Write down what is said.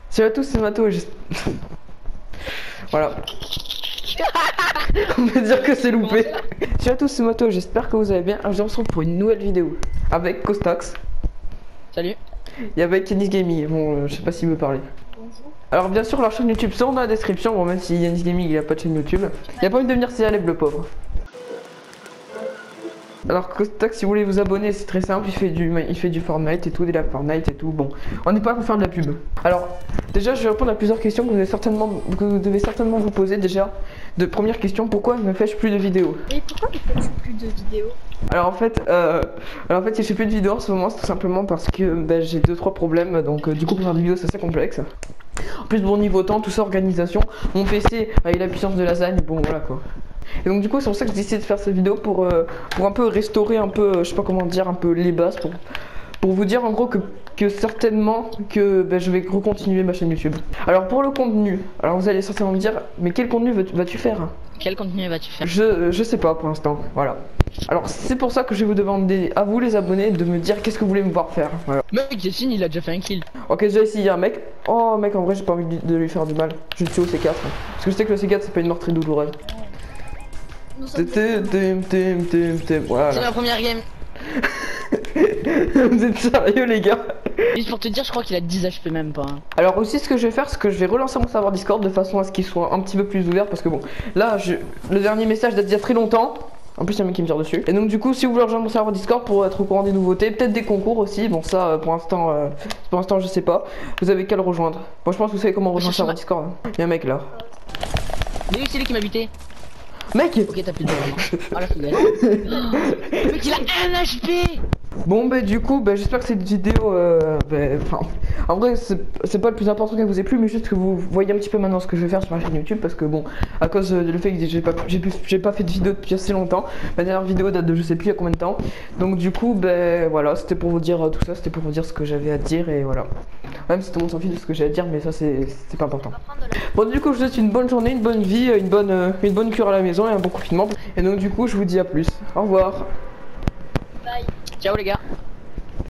Salut à tous, c'est Mato. Voilà. On peut dire que c'est loupé. Salut à tous, c'est Mato. J'espère que vous allez bien. Je vous retrouve pour une nouvelle vidéo avec Costax. Salut. Et avec Yanis Gaming. Bon, je sais pas s'il veut parler. Bonjour. Alors, bien sûr, leur chaîne YouTube sont dans la description. Bon, même si Yanis Gaming il a pas de chaîne YouTube, il a pas envie de devenir célèbre, le pauvre. Alors Costax, si vous voulez vous abonner, c'est très simple, il fait du Fortnite et tout, de la Fortnite et tout. Bon, on n'est pas pour faire de la pub. Alors, déjà, je vais répondre à plusieurs questions que vous devez certainement vous poser déjà. De première question, pourquoi ne fais-je plus de vidéos? Et pourquoi ne fais-tu plus de vidéos? Alors en fait, si je fais plus de vidéos en ce moment, c'est tout simplement parce que j'ai 2-3 problèmes. Donc du coup, pour faire des vidéos, c'est assez complexe. En plus, bon, niveau temps, tout ça, organisation, mon PC avec la puissance de lasagne, bon voilà quoi. Et donc du coup c'est pour ça que j'ai décidé de faire cette vidéo pour un peu restaurer un peu, je sais pas comment dire, un peu les bases pour vous dire en gros que certainement que je vais recontinuer ma chaîne YouTube. Alors pour le contenu, alors vous allez certainement me dire, mais quel contenu vas-tu faire? Quel contenu vas-tu faire? Je sais pas pour l'instant, voilà. Alors c'est pour ça que je vais vous demander à vous les abonnés de me dire qu'est-ce que vous voulez me voir faire. Voilà. Mec, Jessine, il a déjà fait un kill. Ok, déjà ici il y a un mec. Oh mec, en vrai j'ai pas envie de lui faire du mal. Je suis au C4. Parce que je sais que le C4 c'est pas une mort très douloureuse. Voilà. C'est ma première game. Vous êtes sérieux les gars? Juste pour te dire, je crois qu'il a 10 HP même pas. Alors aussi ce que je vais faire, c'est que je vais relancer mon serveur Discord de façon à ce qu'il soit un petit peu plus ouvert. Parce que bon, là le dernier message date d'il y a très longtemps. En plus il y a un mec qui me tire dessus. Et donc du coup si vous voulez rejoindre mon serveur Discord pour être au courant des nouveautés, peut-être des concours aussi. Bon ça pour l'instant je sais pas. Vous avez qu'à le rejoindre. Bon je pense que vous savez comment rejoindre le serveur Discord. Il y a un mec là. Mais oui, c'est lui qui m'a buté. Mec! Ok, t'as plus de balles. Ah la fougasse. Mec, il a 1 HP. Bon du coup j'espère que cette vidéo en vrai c'est pas le plus important qu'elle vous ait plu, mais juste que vous voyez un petit peu maintenant ce que je vais faire sur ma chaîne YouTube, parce que bon, à cause du fait que j'ai pas fait de vidéo depuis assez longtemps. Ma dernière vidéo date de je sais plus il y a combien de temps. Donc du coup voilà, c'était pour vous dire tout ça, c'était pour vous dire ce que j'avais à dire, et voilà. Même si tout le monde s'en fiche de ce que j'ai à dire, mais ça c'est pas important. Bon du coup je vous souhaite une bonne journée, une bonne vie, une bonne cure à la maison et un bon confinement. Et donc du coup je vous dis à plus. Au revoir. Bye. Ciao les gars.